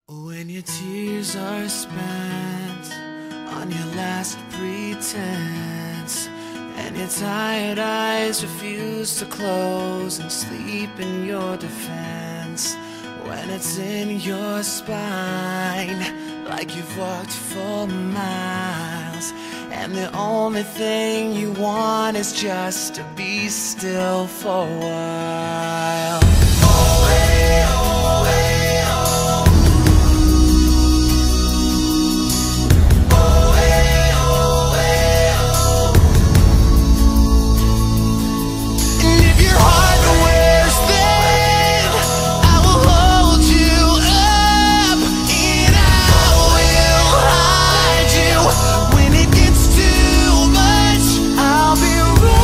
When your tears are spent on your last pretense, and your tired eyes refuse to close and sleep in your defense, when it's in your spine like you've walked for miles, and the only thing you want is just to be still for a while. Oh, hey, oh, hey, oh. Oh, hey, oh, hey, oh. And if your heart wears thin, I will hold you up, and I will hide you. When it gets too much, I'll be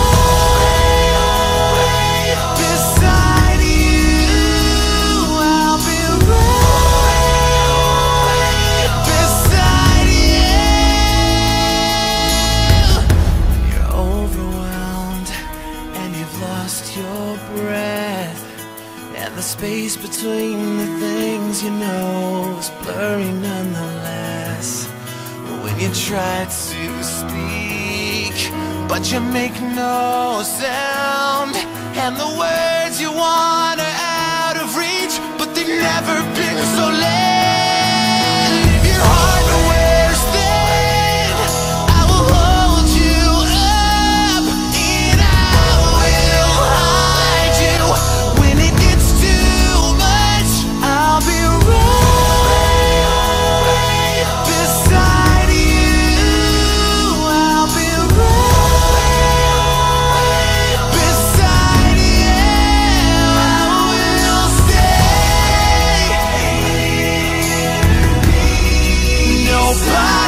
right beside you. I'll be right beside you. You're overwhelmed and you've lost your breath, and the space between the things you know is blurry nonetheless. When you try to speak, but you make no sound, and the words you want are out of reach, but they've never been so late. If your heart wears thin, I will hold you up, and I will hide you. When it gets too much, I'll be right beside you. I'll be right beside you. I will stay. Nobody